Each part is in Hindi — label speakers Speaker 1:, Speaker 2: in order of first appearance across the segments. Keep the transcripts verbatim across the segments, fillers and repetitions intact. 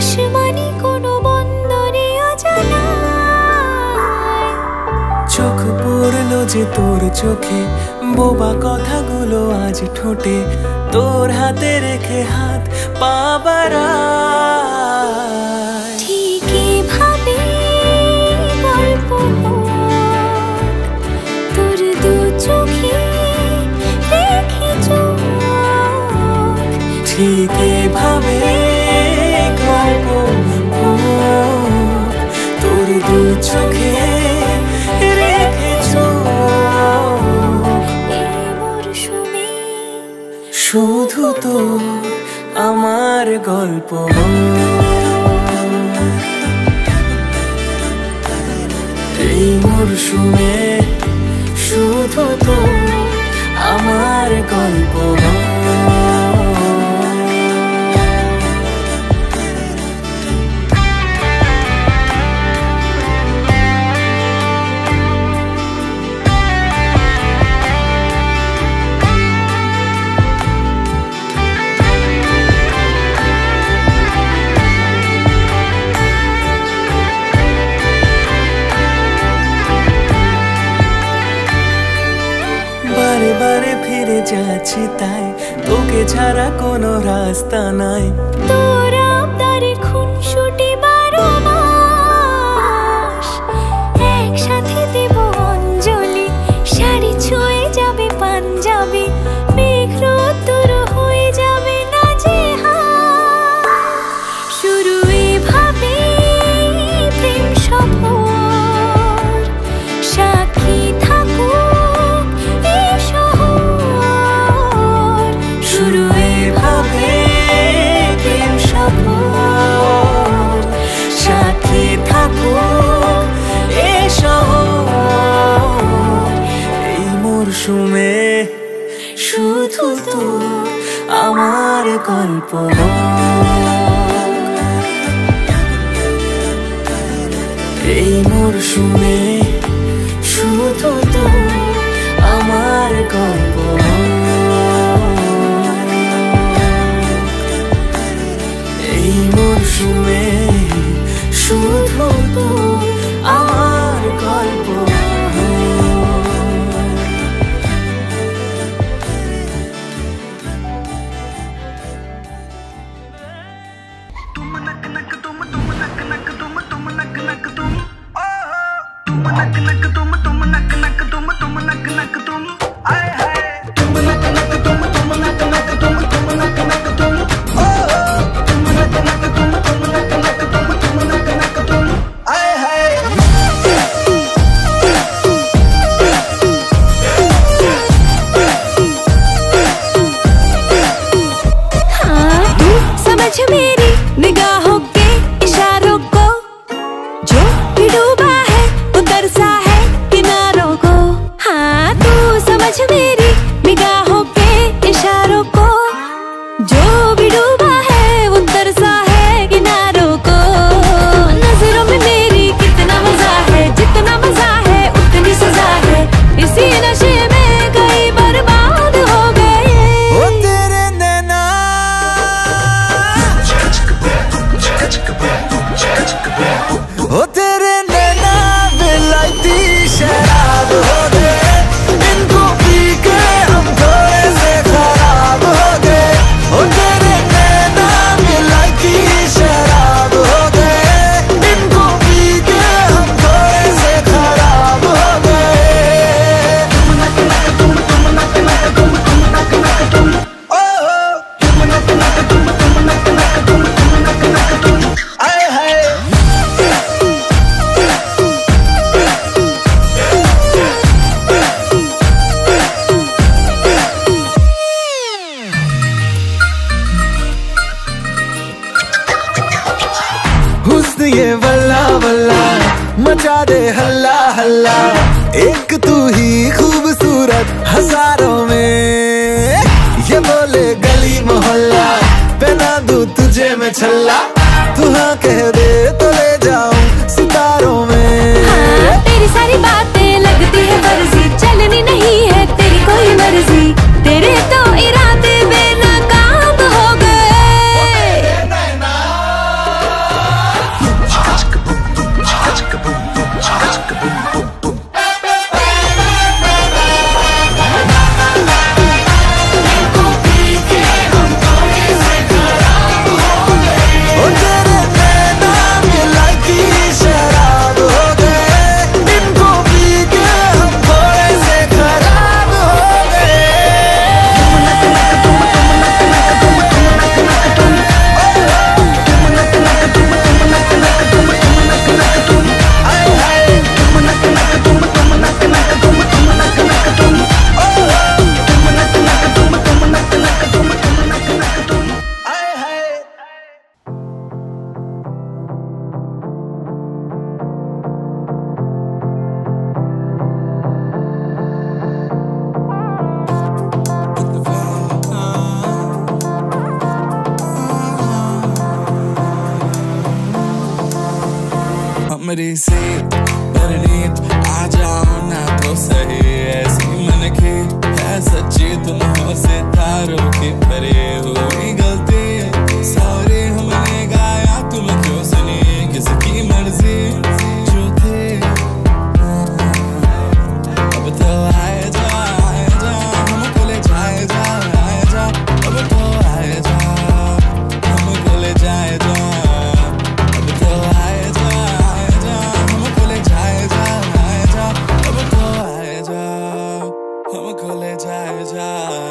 Speaker 1: আসমানি কোনো বন্দরে অজানা
Speaker 2: চোখ পড়লো যে তোর চোখে, বোবা কথাগুলো আজ ঠোঁটে, তোর হাতে রেখে হাত পা বাড়ায়।
Speaker 1: ঠিক এভাবে গল্প তোর দু চোখে রেখে চোখ,
Speaker 2: ঠিক এভাবে গল্প তোর দু চোখে রেখে চোখ।
Speaker 1: এই মরশুমে
Speaker 2: শুধু তো আমার গল্প, এই মরশুমে শুধু তো আমার গল্প। বারে বারে ফিরে যাচ্ছি তাই, তোকে ছাড়া কোনো রাস্তা নাই।
Speaker 1: তোর আবদারে খুনসুটি বারো মাস, একসাথে দেব অঞ্জলি, শাড়ি ছুঁয়ে যাবে পাঞ্জাবি, মেঘ রোদ্দুর হয়ে যাবে না যে হাল। শুরু এভাবে প্রেম সফর, সাক্ষী থাকুক এই শহর।
Speaker 2: শুরু এভাবে প্রেম সফর, সাথী থাকুক এ শহর। এই মরশুমে শুধু তো আমার গল্প, এই মরশুমে শুধু তো আমার গল্প। এই মরশুমে শুধু তো আমার গল্প।
Speaker 1: मेरी निगाहों के इशारों को, जो भी डूबा है उतर सा है किनारों को। हाँ तू समझ मेरी निगाहों के इशारों को, जो भी डूबा है उतर सा है किनारों को। नजरों में मेरी कितना मजा है, जितना मजा है उतनी सजा है, इसी नशे में कई बर्बाद हो गए।
Speaker 2: ओ तेरे नैना ओ तेरे नैना विलायती शराब हो गए, इनको पी के हम थोड़े से खराब हो गए। ओ तेरे नैना विलायती शराब हो गए, इनको पी के हम थोड़े से खराब हो गए। ओ आए हाय हुस्न ये वल्ला वल्ला मचा दे हल्ला हल्ला, एक तू ही खूबसूरत हजारों में। ये बोले गली मोहल्ला, पहना दूं तुझे मैं छल्ला, तू हाँ कह दे तो ले जाऊं सितारों में।
Speaker 1: हाँ, तेरी सारी बातें लगती है फर्जी, चलनी नहीं है तेरी कोई मर्जी, तेरे तो इरादे बेनकाब हो गए।
Speaker 3: कमरे से परनीत आ जाओ ना तो सही, ऐसी मन की है सच्ची तुम सितारों की भरे हुई गलती, सारे हमने गाया तुम क्यों सुनी, किसकी मर्जी जो थे। अब तो आए जा आए जा हमको ले जाए जा आए जा, अब तो आए जा हमको ले जाए जा, अब तो आए जा आए जा हमको ले जाए जा आए जा, अब तो आए जा हमको ले जाए जा।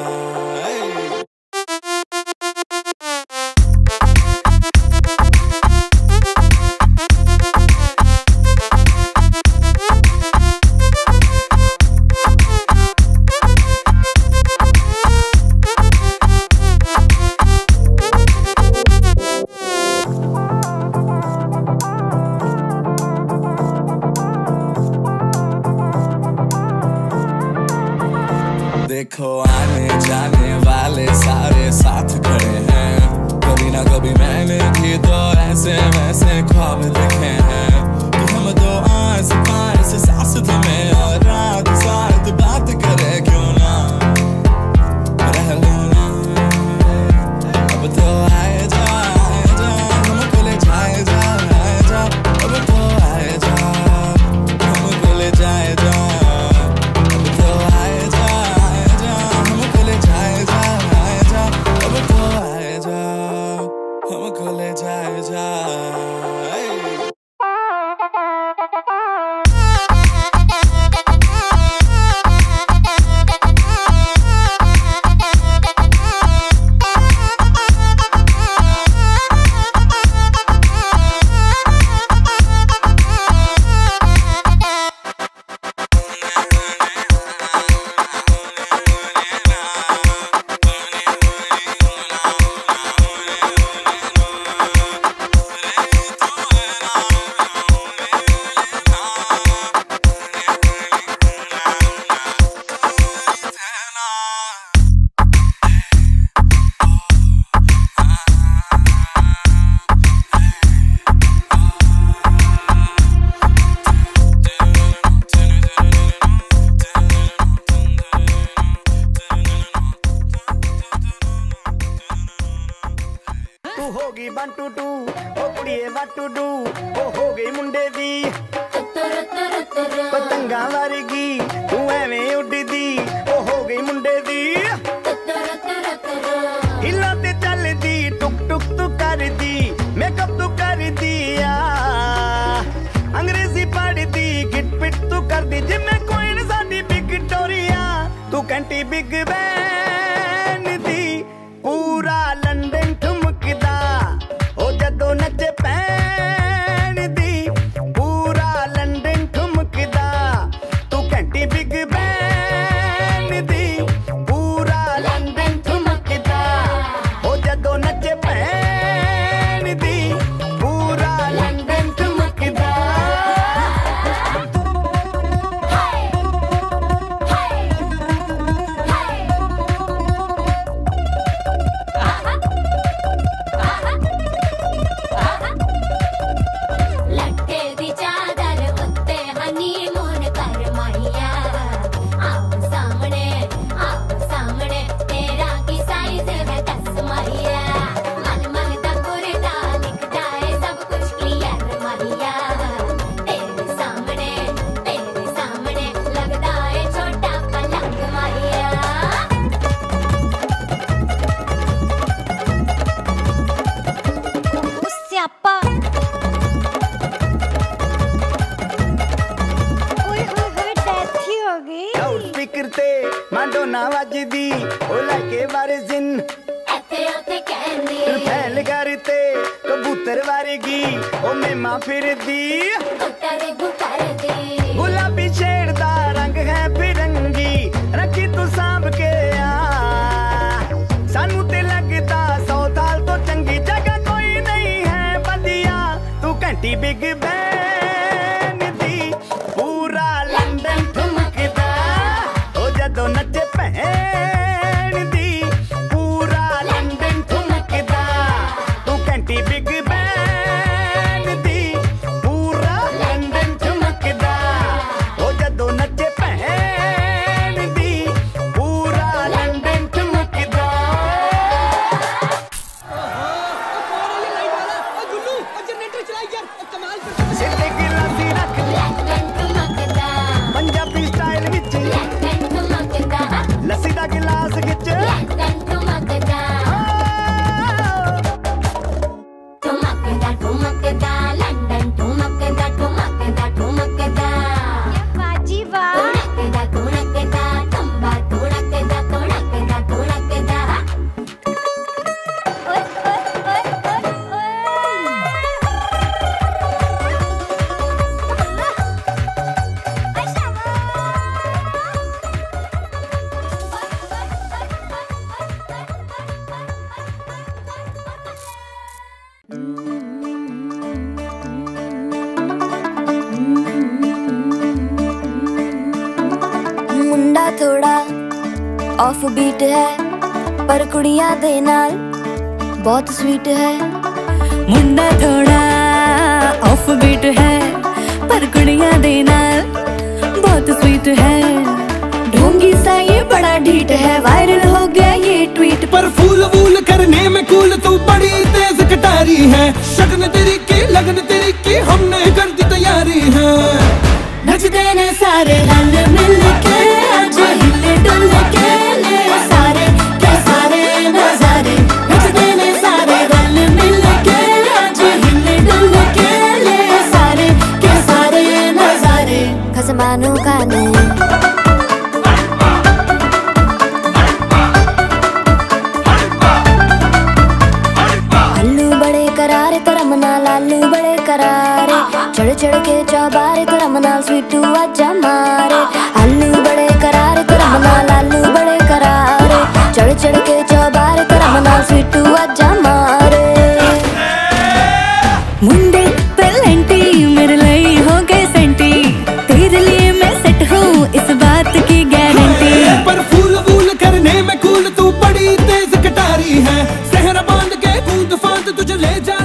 Speaker 3: देखो आने जाने वाले सारे साथ खड़े हैं, कभी ना कभी मैंने भी तो ऐसे वैसे ख्वाब देखे हैं कि हम दो आस पास सास में और रात साथ बात करे क्यों ना रह लो ना। अब तो आए जा आए जा हमको ले जाए जा आए जा, अब तो आए जा हमको ले जाए जा, अब तो आए जा हमको ले जाए जा आए जा, अब तो आए जा हमको ले जाए जा।
Speaker 4: होगी वन टू टू ओ कुड़िए वन टू टू ओ हो गई मुंडे दी पतंगा वर्गी तू एवें उड़दी ओ हो गई मुंडे दी हिला ते चलदी टुक टुक तू करदी मेकअप तू कर दिया अंग्रेजी पढ़दी गिट पिट तू करदी जिम्मे कोई न साडी विक्टोरिया तू कंटी बिग बैन दी पूरा लंदन ठुमकदा ओ जदों नचे पैन दी पूरा लंदन ठुमकदा तू घंटी बिग बैन दी पूरा लंदन ठुमकदा ओ जदों नचे पैन दी पूरा लंदन ठुमकदा। माडोना वजदी ओ लाके वारे जिन एथे ओथे कहंदी फैल करते कबूतर वारेगी ओ मेमा फिरदी गुटर गुटर दी गुलाबी शेर दा रंग है फिरंगी रखी तू सांभ के आ सानू ते लगदा सौ साल तो चंगी जगह कोई नहीं है बदिया तू घंटी बिग बैन दी पूरा लंदन ठुमकदा ओ जदों नचे पैन दी पूरा लंदन ठुमकदा तू घंटी बिग बैन दी पूरा
Speaker 1: ऑफ बीट है पर कुड़ियां दे नाल बहुत स्वीट है। मुंडा थोड़ा ऑफ बीट है पर कुड़ियां दे नाल बहुत स्वीट है। ढोंगी सा ये बड़ा ढीठ है, वायरल हो गया ये ट्वीट।
Speaker 2: पर फूल वूल करने में कूल तू बड़ी तेज कटारी है। शगन तेरी की लगन तेरी की हमने कर दी तैयारी है।
Speaker 1: नचते ने सारे रल मिल के आज हिले डुल के ले सारे के सारे नजारे। नचते ने सारे रल मिल के आज हिले डुल के ले सारे के सारे नजारे। खसमानों का ने लालू बड़े करारे चढ़ चढ़ के चौबारे तो रमना स्वीटू आजा मारे। आलू बड़े करारे तो रमना लालू बड़े करारे चढ़ चढ़ के चौबारे तो रमना स्वीटू आजा मारे। मुंडे पेलेंटी मेरे लिए हो गए सेंटी, तेरे लिए मैं सेट हूँ इस बात की गारंटी।
Speaker 2: पर फूल वूल करने में कूल तू बड़ी तेज कटारी है। सहरा बांध के कूद फांद तुझे ले जा